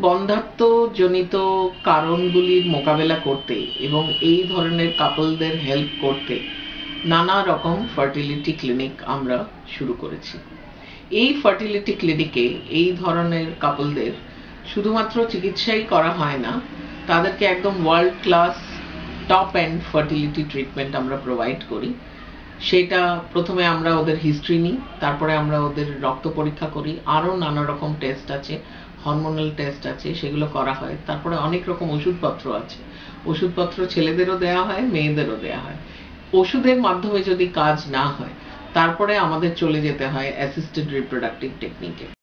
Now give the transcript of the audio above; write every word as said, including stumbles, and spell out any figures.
বন্ধ্যাত্ব জনিত কারণগুলির মোকাবেলা করতে এবং এই ধরনের কাপলদের হেল্প করতে নানা রকম ফার্টিলিটি ক্লিনিক আমরা শুরু করেছি। এই ফার্টিলিটি ক্লিনিকে এই ধরনের কাপলদের শুধুমাত্র চিকিৎসাই করা হয় না, তাদেরকে একদম world class top end fertility treatment আমরা প্রোভাইড করি। সেটা প্রথমে আমরা ওদের হিস্ট্রি নিই, তারপরে আমরা ওদের রক্ত পরীক্ষা করি, আরও নানা রকম টেস্ট আছে, হরমোনাল টেস্ট আছে, সেগুলো করা হয়। তারপরে অনেক রকম ওষুধপত্র আছে, ওষুধপত্র ছেলেদেরও দেওয়া হয়, মেয়েদেরও দেওয়া হয়। ওষুধের মাধ্যমে যদি কাজ না হয় তারপরে আমাদের চলে যেতে হয় অ্যাসিস্টেড রিপ্রোডাক্টিভ টেকনিকে।